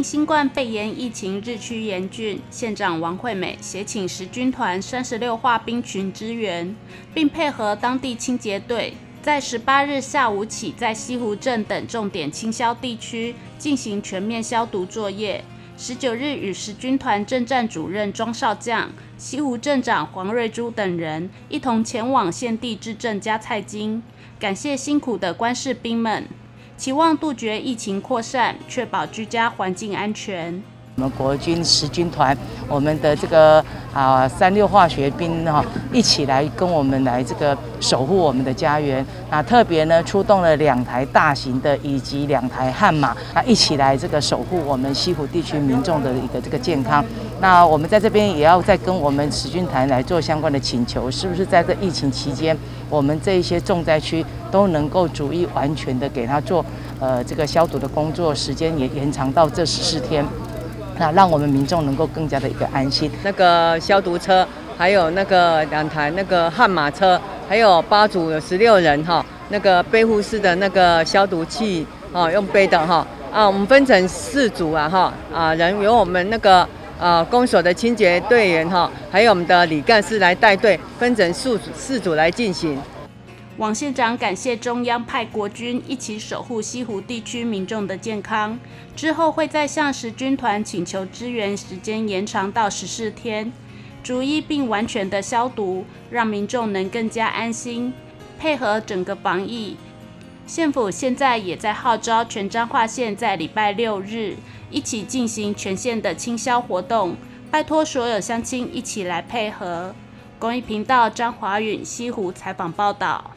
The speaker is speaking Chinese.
新冠肺炎疫情日趋严峻，县长王惠美协请10军团36化兵群支援，并配合当地清洁队，在18日下午起，在西湖镇等重点倾销地区进行全面消毒作业。19日与10军团政战主任庄少将、西湖镇长黄瑞珠等人一同前往现地致政加菜金，感谢辛苦的官士兵们，期望杜绝疫情扩散，确保居家环境安全。 我们国军10军团，我们的这个36化学兵一起来跟我们来这个守护我们的家园。那特别呢出动了2台大型的以及2台悍马，一起来这个守护我们西湖地区民众的一个这个健康。那我们在这边也要再跟我们10军团来做相关的请求，是不是在这疫情期间，我们这一些重灾区都能够逐一完全的给他做这个消毒的工作，时间也延长到这14天。那让我们民众能够更加的一个安心。 那个消毒车，还有那个2台那个悍马车，还有8组有16人那个背护式的那个消毒器用背的我们分成4组人由我们那个公所的清洁队员还有我们的里干事来带队，分成4组来进行。 王县长感谢中央派国军一起守护西湖地区民众的健康，之后会再向10军团请求支援时间延长到14天，逐一并完全的消毒，让民众能更加安心，配合整个防疫。县府现在也在号召全彰化县在礼拜6日一起进行全县的清消活动，拜托所有乡亲一起来配合。公益频道张华允西湖采访报道。